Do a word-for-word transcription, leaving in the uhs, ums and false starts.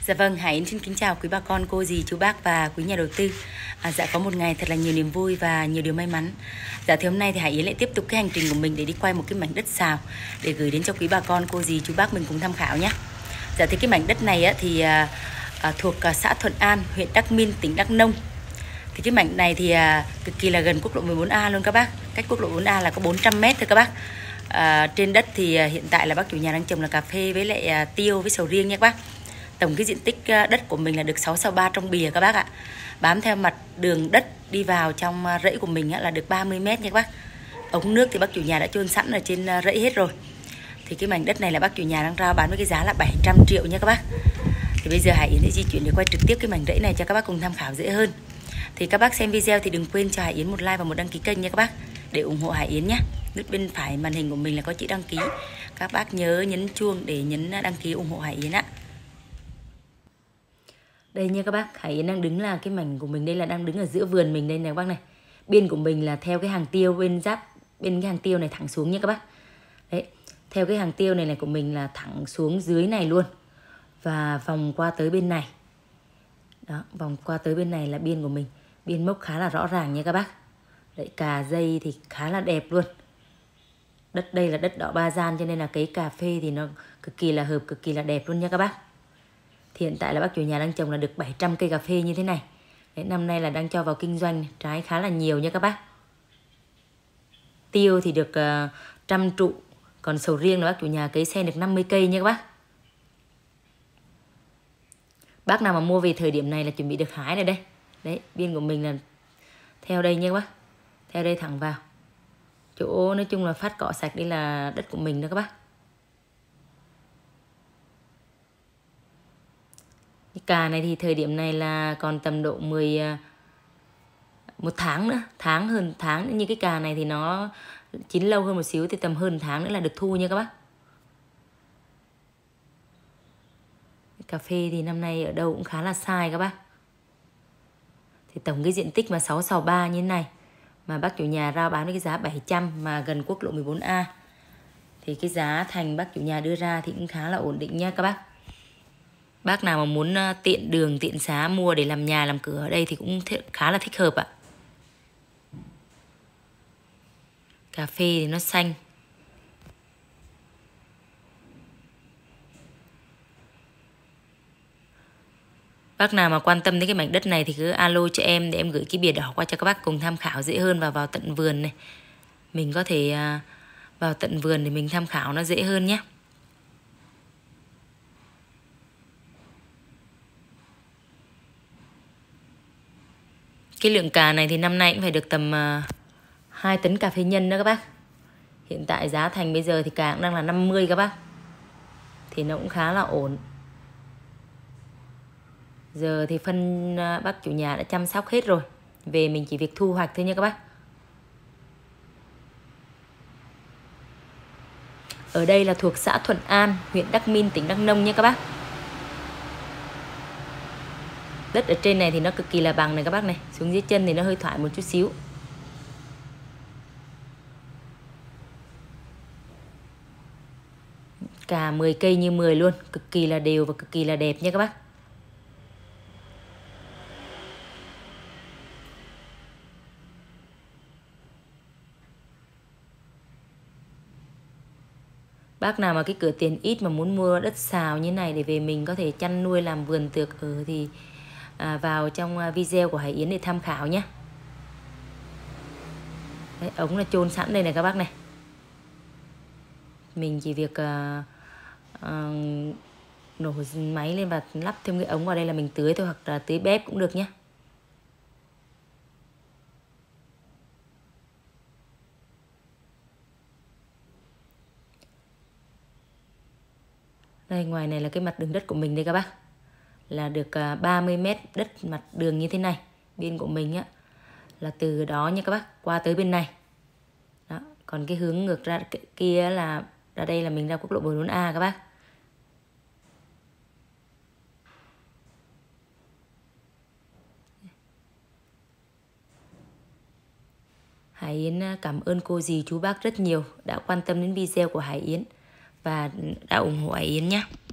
Dạ vâng, Hải Yến xin kính chào quý bà con, cô dì, chú bác và quý nhà đầu tư. À, dạ có một ngày thật là nhiều niềm vui và nhiều điều may mắn. Dạ thì hôm nay thì Hải Yến lại tiếp tục cái hành trình của mình để đi quay một cái mảnh đất xào để gửi đến cho quý bà con, cô dì, chú bác mình cùng tham khảo nhé. Dạ thì cái mảnh đất này á, thì à, à, thuộc à, xã Thuận An, huyện Đắc Min, tỉnh Đắk Nông. Thì cái mảnh này thì à, cực kỳ là gần quốc lộ mười bốn A luôn các bác. Cách quốc lộ mười bốn A là có bốn trăm mét thôi các bác. À, trên đất thì à, hiện tại là bác chủ nhà đang trồng là cà phê với lại à, tiêu với sầu riêng nha các bác. Tổng cái diện tích đất của mình là được sáu sao ba trong bìa các bác ạ. Bám theo mặt đường đất đi vào trong rẫy của mình là được ba mươi mét nha các bác. Ống nước thì bác chủ nhà đã chôn sẵn ở trên rẫy hết rồi. Thì cái mảnh đất này là bác chủ nhà đang rao bán với cái giá là bảy trăm triệu nha các bác. Thì bây giờ Hải Yến sẽ di chuyển để quay trực tiếp cái mảnh rẫy này cho các bác cùng tham khảo dễ hơn. Thì các bác xem video thì đừng quên cho Hải Yến một like và một đăng ký kênh nha các bác, để ủng hộ Hải Yến nhé. Nút bên phải màn hình của mình là có chữ đăng ký. Các bác nhớ nhấn chuông để nhấn đăng ký ủng hộ Hải Yến ạ. Đây nha các bác, Hải Yến đang đứng là cái mảnh của mình đây là đang đứng ở giữa vườn mình đây này các bác này. Biên của mình là theo cái hàng tiêu bên giáp bên cái hàng tiêu này thẳng xuống nha các bác. Đấy, theo cái hàng tiêu này này của mình là thẳng xuống dưới này luôn. Và vòng qua tới bên này. Đó, vòng qua tới bên này là biên của mình. Biên mốc khá là rõ ràng nha các bác. Đấy, cà dây thì khá là đẹp luôn. Đất đây là đất đỏ ba gian cho nên là cấy cà phê thì nó cực kỳ là hợp, cực kỳ là đẹp luôn nha các bác. Thì hiện tại là bác chủ nhà đang trồng là được bảy trăm cây cà phê như thế này. Đấy, năm nay là đang cho vào kinh doanh, trái khá là nhiều nha các bác. Tiêu thì được uh, trăm trụ, còn sầu riêng là bác chủ nhà cấy sen được năm mươi cây nha các bác. Bác nào mà mua về thời điểm này là chuẩn bị được hái rồi đây. Đấy, biên của mình là theo đây nha các bác. Theo đây thẳng vào. Chỗ nói chung là phát cỏ sạch đây là đất của mình đó các bác. Cà này thì thời điểm này là còn tầm độ mười một tháng nữa, tháng hơn tháng, như cái cà này thì nó chín lâu hơn một xíu thì tầm hơn tháng nữa là được thu nha các bác. Cà phê thì năm nay ở đâu cũng khá là sai các bác. Thì tổng cái diện tích mà sáu sao ba như thế này mà bác chủ nhà rao bán với cái giá bảy trăm mà gần quốc lộ mười bốn A. Thì cái giá thành bác chủ nhà đưa ra thì cũng khá là ổn định nha các bác. Bác nào mà muốn tiện đường, tiện xá mua để làm nhà, làm cửa ở đây thì cũng khá là thích hợp ạ. Cà phê thì nó xanh. Bác nào mà quan tâm đến cái mảnh đất này thì cứ alo cho em để em gửi cái bìa đỏ qua cho các bác cùng tham khảo dễ hơn và vào tận vườn này. Mình có thể vào tận vườn để mình tham khảo nó dễ hơn nhé. Cái lượng cà này thì năm nay cũng phải được tầm uh, hai tấn cà phê nhân đó các bác. Hiện tại giá thành bây giờ thì cà cũng đang là năm mươi các bác. Thì nó cũng khá là ổn. Giờ thì phân uh, bác chủ nhà đã chăm sóc hết rồi. Về mình chỉ việc thu hoạch thôi nha các bác. Ở đây là thuộc xã Thuận An, huyện Đắc Min, tỉnh Đắk Nông nha các bác. Đất ở trên này thì nó cực kỳ là bằng này các bác này. Xuống dưới chân thì nó hơi thoải một chút xíu. Cả mười cây như mười luôn. Cực kỳ là đều và cực kỳ là đẹp nha các bác. Bác nào mà cái cửa tiền ít mà muốn mua đất xào như này để về mình có thể chăn nuôi làm vườn tược ở thì à, vào trong video của Hải Yến để tham khảo nhé. Đấy, ống là chôn sẵn đây này các bác này. Mình chỉ việc uh, uh, nổ máy lên và lắp thêm cái ống vào đây là mình tưới thôi, hoặc là tưới bếp cũng được nhé. Đây, ngoài này là cái mặt đường đất của mình đây các bác. Là được ba mươi mét đất mặt đường như thế này. Bên của mình á là từ đó nha các bác qua tới bên này. Đó, còn cái hướng ngược ra kia là ra đây là mình ra quốc lộ mười bốn A các bác. Hải Yến cảm ơn cô dì chú bác rất nhiều đã quan tâm đến video của Hải Yến và đã ủng hộ Hải Yến nhé.